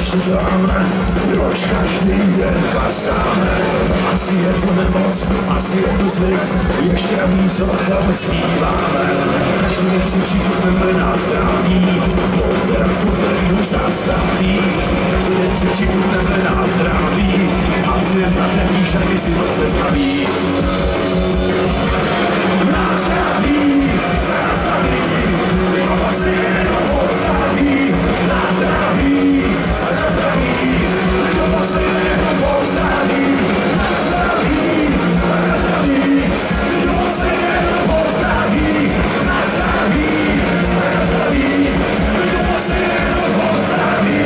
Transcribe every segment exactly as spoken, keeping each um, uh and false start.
to dáme, proč každý den chlastáme? Asi je to nemoc, asi je to zvyk, ještě víc o tom zpíváme. Každý den si přijďme na zdraví, poté tu zastaví. Každý den si přijďme na zdraví, a vzhledem na ten výš, aby si noc staví. Na zdraví, na zdraví, jo, vlastně jenom pozdraví. Na zdraví, na zdraví, jo, vlastně jenom pozdraví. Na zdraví, na zdraví, jo, vlastně jenom pozdraví. Na zdraví, na zdraví, jo, vlastně jenom pozdraví.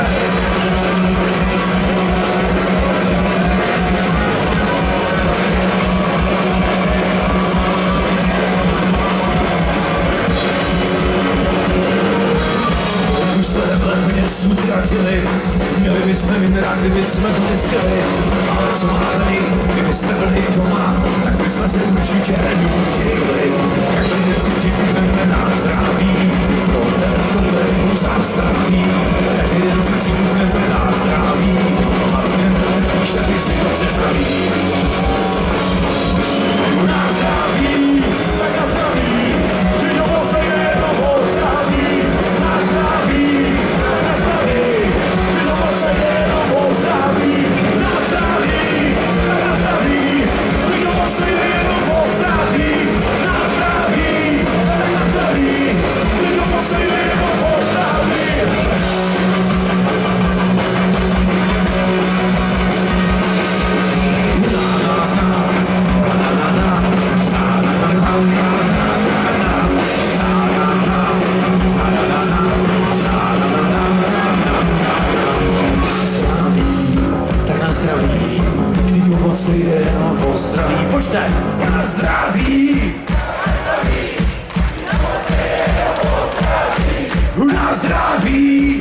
Jsme utratili, měli bychom mít rád, kdybychom to zjistili. Ale co má tady, kdybychom byli doma, tak bychom se určitě nenutili. Každý den si přijďme na zdraví, poté to lednu zastaví. Každý den si přijďme na zdraví, a vzhledem na ten výš, aby si to přestaví. Na zdraví, tak na zdraví, že to posledně to pozdraví. Na zdraví, pojďte! Na zdraví! Na zdraví!